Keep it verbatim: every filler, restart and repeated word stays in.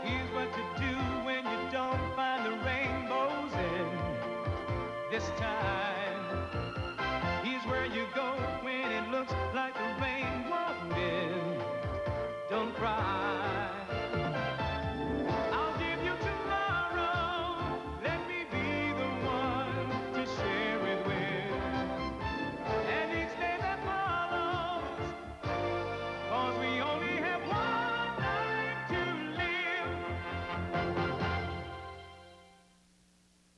Here's what to do when you don't find the rainbows in this time.